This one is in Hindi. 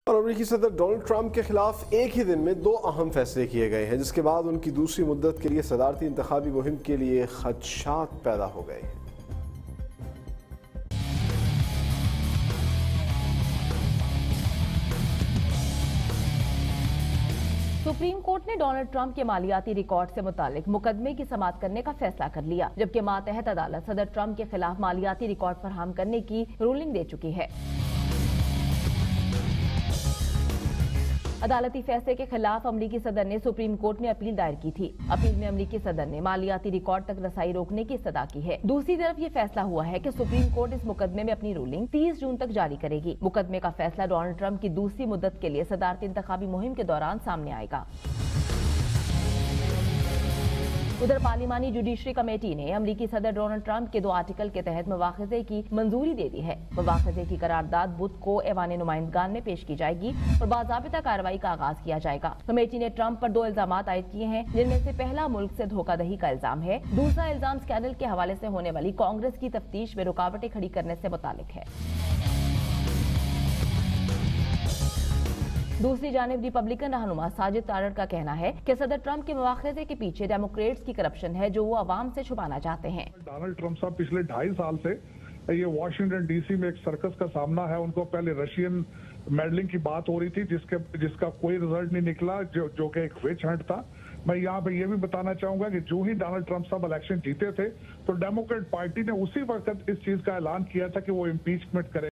और अमेरिकी सदर डोनाल्ड ट्रंप के खिलाफ एक ही दिन में दो अहम फैसले किए गए हैं, जिसके बाद उनकी दूसरी मुद्दत के लिए सदारती इंतखाबी मुहिम के लिए खदशात पैदा हो गए हैं। सुप्रीम कोर्ट ने डोनाल्ड ट्रंप के मालियाती रिकॉर्ड से मुतालिक मुकदमे की समाअत करने का फैसला कर लिया, जबकि मातहत अदालत सदर ट्रंप के खिलाफ मालियाती रिकॉर्ड फराहम करने की रूलिंग दे चुकी है। अदालती फैसले के खिलाफ अमरीकी सदर ने सुप्रीम कोर्ट में अपील दायर की थी। अपील में अमरीकी सदर ने मालियाती रिकॉर्ड तक रसाई रोकने की इस्तदा की है। दूसरी तरफ ये फैसला हुआ है कि सुप्रीम कोर्ट इस मुकदमे में अपनी रूलिंग 30 जून तक जारी करेगी। मुकदमे का फैसला डोनाल्ड ट्रंप की दूसरी मुद्दत के लिए सदारती इंतखाबी मुहिम के दौरान सामने आएगा। उधर पार्लिमानी जुडिशरी कमेटी ने अमरीकी सदर डोनाल्ड ट्रंप के 2 आर्टिकल के तहत मुवाखजे की मंजूरी दे दी है। मुवाखजे की करारदाद बुध को ऐवान नुमाइंदगान में पेश की जाएगी और बाज़ाबिता कार्रवाई का आगाज किया जाएगा। कमेटी ने ट्रंप पर 2 इल्जामात आयद किए हैं, जिनमें से पहला मुल्क से धोखाधड़ी का इल्जाम है। दूसरा इल्जाम स्कैंडल के हवाले से होने वाली कांग्रेस की तफ्तीश में रुकावटें खड़ी करने से मुतालिक है। दूसरी जानिब रिपब्लिकन रहनुमा साजिद तारड़ का कहना है कि सदर ट्रंप के मुआखजे के पीछे डेमोक्रेट्स की करप्शन है, जो वो अवाम से छुपाना चाहते हैं। डोनाल्ड ट्रंप साहब पिछले 2.5 साल से ये वॉशिंगटन डीसी में एक सर्कस का सामना है। उनको पहले रशियन मेडलिंग की बात हो रही थी, जिसका कोई रिजल्ट नहीं निकला, जो कि एक विच हंट था। मैं यहाँ पे ये भी बताना चाहूंगा कि जो ही डोनाल्ड ट्रंप साहब इलेक्शन जीते थे, तो डेमोक्रेट पार्टी ने उसी वक्त इस चीज का ऐलान किया था कि वो इम्पीचमेंट करे।